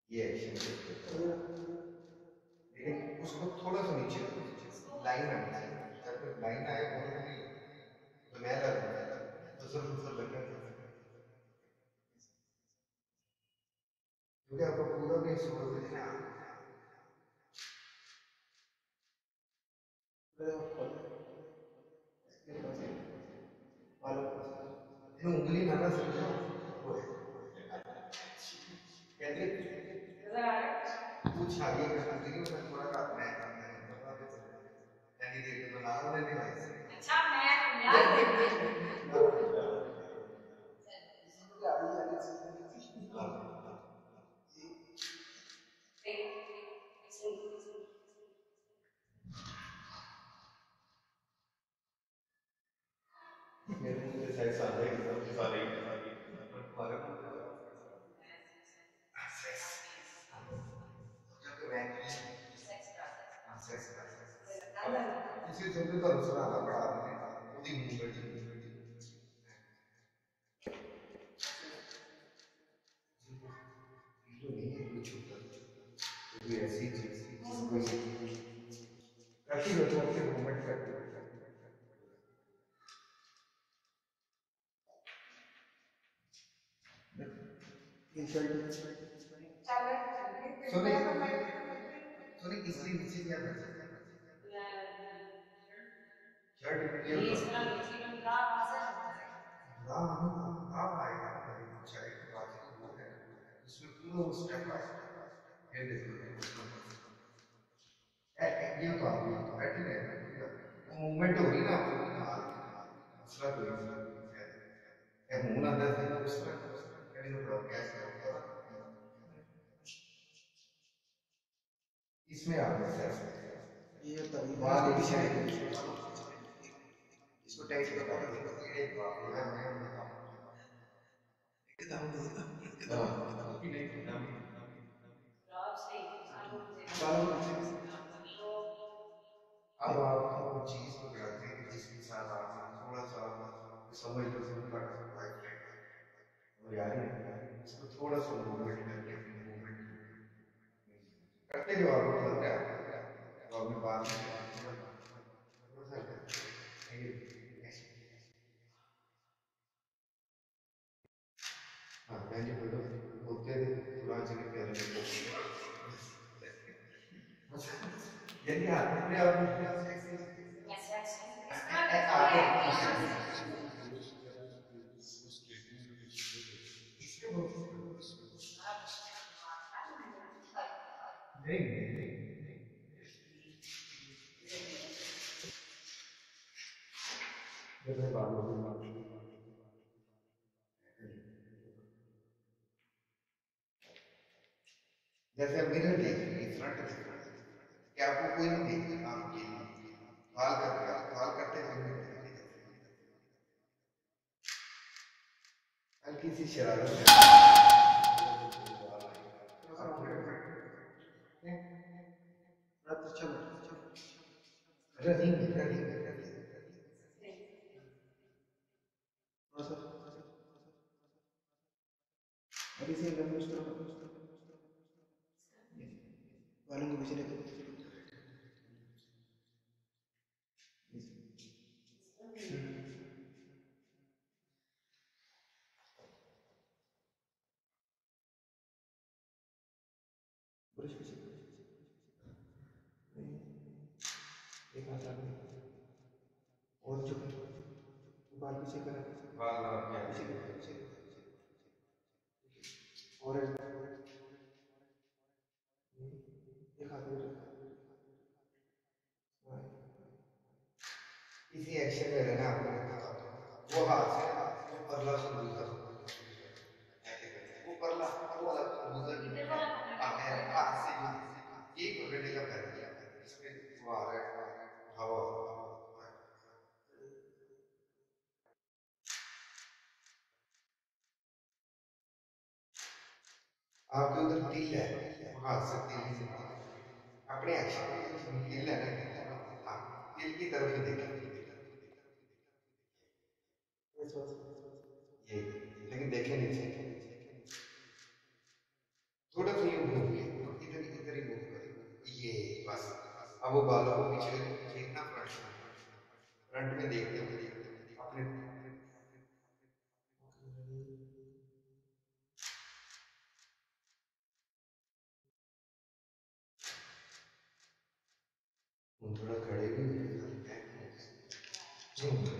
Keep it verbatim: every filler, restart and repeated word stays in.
ये एक्शन लेकिन उसको थोड़ा सा नीचे लाइन आनी चाहिए। जब तक लाइन आए वो तो नहीं तो मैं लगूंगा फसर फसर लगना चाहिए क्योंकि आपका पूरा बेस हुआ है ना उंगली ना ना समझो वो है कहते कुछ आगे करना चाहिए मैं थोड़ा काट मैं कैंडिडेट बना रहा हूँ डिवाइस अच्छा मैं यार मेरे मुंह से शायद सादा ही सब सारे ही पर तुम्हारे मुंह से बड़ा जब मैं सेक्स किसी से भी तो सुनाना पड़ा आपने ਉਹਦੀ ਮੂਵਮੈਂਟ जो नहीं है कोई छोटा कोई ऐसी चीज कोई काफी लोग आपके मूवमेंट करते हैं इंसल्ट सुनिए सुनिए इसलिए नीचे क्या कर सकते हैं शर्ट मीडियम ये इसका नीचे में ब्रा कहां से ब्रा नहीं ब्रा आएगा ना भाई कुछ आएगा बाकी तो वो है इसमें पूरा वो स्टेप आएगा ये देखो ये तो आप बैठे रहे ना वो मूवमेंट हो रही ना मसला कोई नहीं है मुंह ना दे उस तरह कहीं ना पड़ा कैसे होगा इसमें आपने सेट ये तभी बाल पीछे इसको टाइट करना एक बार मैं मैं बताऊं एकदम एकदम नहीं एकदम आप सही बालों को अब आप वो चीज पकड़ाते हैं कि जिसके साथ आप थोड़ा सा समझ लो लग वाइब्रेट और यार इसको थोड़ा सा मूवमेंट करके अपनी मूवमेंट करते जो आप लग रहा है तो आपने बात थोड़ा सा हाँ मैं जो बोलो होते पुराने जगह प्यारे यानी अपने आप नहीं नहीं जब मैं बालों की बात जैसे मिरर देख रही है फ्रंट देख रहा है कि आपको कोई नहीं देख रहा आप अकेली बाल कर रहे आप बाल करते हुए नहीं दिखेंगे हल्की सी शरारत है रनिंग रनिंग अभी से एकदम उस तरफ बालों को पीछे लेके ब्रश पीछे एक हाथ आगे और जो बाल पीछे करा बाल आपके पीछे पीछे और एक हाथ में इसी एक्शन में रहना आपको वो हाथ से वो परला खरबूजा ऐसे करते हैं वो परला वो वाला खरबूजा आपने हाथ से ये पकड़ने का पहले इसमें वो आ रहा है हवा आपके उधर तिल है हाथ से तिल अपने एक्शन तिल है ना हाँ तिल की तरफ ही देखें ये लेकिन देखें नीचे थोड़ा सा यूं घूम अब वो बालों को पीछे करके देखना, फ्रंट फ्रंट में देखते हैं अपने। थोड़ा खड़े भी हो जाए।